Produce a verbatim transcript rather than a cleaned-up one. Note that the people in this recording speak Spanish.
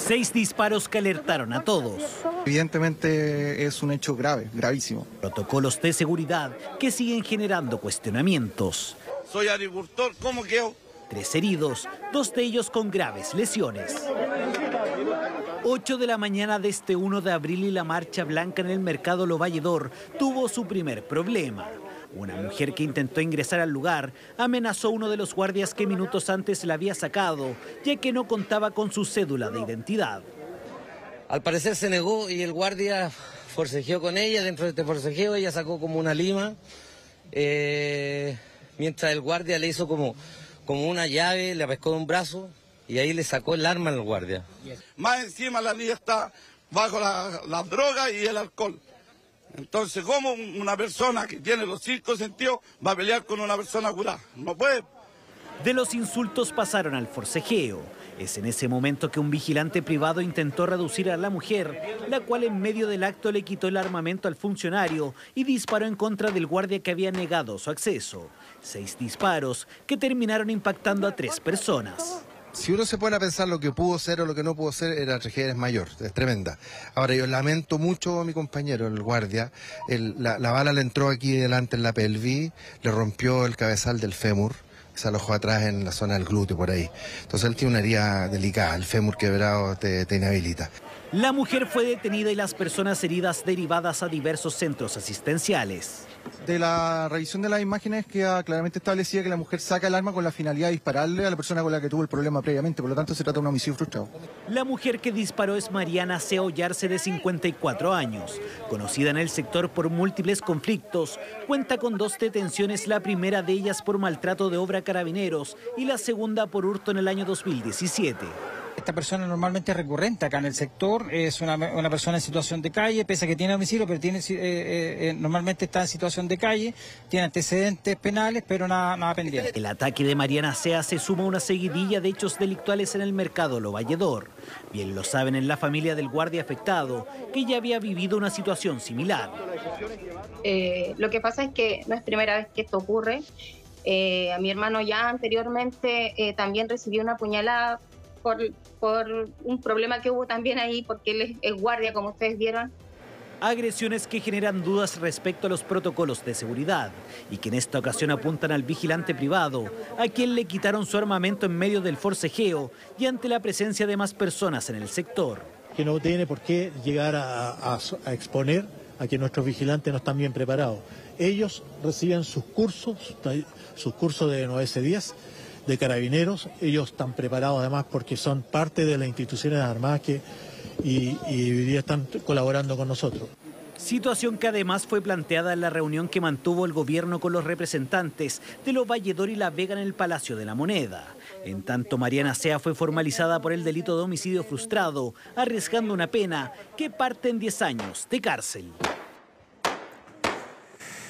Seis disparos que alertaron a todos. Evidentemente es un hecho grave, gravísimo. Protocolos de seguridad que siguen generando cuestionamientos. Soy agricultor, ¿cómo quedo? Tres heridos, dos de ellos con graves lesiones. ocho de la mañana de este uno de abril y la marcha blanca en el mercado Lo Valledor tuvo su primer problema. Una mujer que intentó ingresar al lugar amenazó a uno de los guardias que minutos antes la había sacado, ya que no contaba con su cédula de identidad. Al parecer se negó y el guardia forcejeó con ella. Dentro de este forcejeo ella sacó como una lima, eh, mientras el guardia le hizo como, como una llave, le pescó de un brazo y ahí le sacó el arma al guardia. Más encima la niña está bajo la, la droga y el alcohol. Entonces, ¿cómo una persona que tiene los cinco sentidos va a pelear con una persona curada? No puede. De los insultos pasaron al forcejeo. Es en ese momento que un vigilante privado intentó reducir a la mujer, la cual en medio del acto le quitó el armamento al funcionario y disparó en contra del guardia que había negado su acceso. Seis disparos que terminaron impactando a tres personas. Si uno se pone a pensar lo que pudo ser o lo que no pudo ser, la tragedia es mayor, es tremenda. Ahora, yo lamento mucho a mi compañero, el guardia. El, la, la bala le entró aquí delante en la pelvis, le rompió el cabezal del fémur, se alojó atrás en la zona del glúteo, por ahí. Entonces él tiene una herida delicada, el fémur quebrado te, te inhabilita. La mujer fue detenida y las personas heridas derivadas a diversos centros asistenciales. De la revisión de las imágenes queda claramente establecida que la mujer saca el arma con la finalidad de dispararle a la persona con la que tuvo el problema previamente, por lo tanto se trata de un homicidio frustrado. La mujer que disparó es Mariana C. Ollarse, de cincuenta y cuatro años. Conocida en el sector por múltiples conflictos, cuenta con dos detenciones, la primera de ellas por maltrato de obra a carabineros y la segunda por hurto en el año dos mil diecisiete. Esta persona normalmente es recurrente acá en el sector, es una, una persona en situación de calle, pese a que tiene domicilio, pero tiene, eh, eh, normalmente está en situación de calle, tiene antecedentes penales, pero nada, nada pendiente. El ataque de Mariana Sea se suma a una seguidilla de hechos delictuales en el mercado Lo Valledor. Bien lo saben en la familia del guardia afectado, que ya había vivido una situación similar. Eh, lo que pasa es que no es primera vez que esto ocurre. Eh, a mi hermano ya anteriormente eh, también recibió una puñalada Por, por un problema que hubo también ahí, porque él es, es guardia, como ustedes vieron. Agresiones que generan dudas respecto a los protocolos de seguridad y que en esta ocasión apuntan al vigilante privado, a quien le quitaron su armamento en medio del forcejeo y ante la presencia de más personas en el sector. Que no tiene por qué llegar a, a, a exponer a que nuestros vigilantes no están bien preparados. Ellos reciben sus cursos, sus cursos de nueve ese diez, de carabineros. Ellos están preparados además porque son parte de las instituciones armadas que y, y hoy día están colaborando con nosotros. Situación que además fue planteada en la reunión que mantuvo el gobierno con los representantes de Lo Valledor y La Vega en el Palacio de la Moneda. En tanto, Mariana Sea fue formalizada por el delito de homicidio frustrado, arriesgando una pena que parte en diez años de cárcel.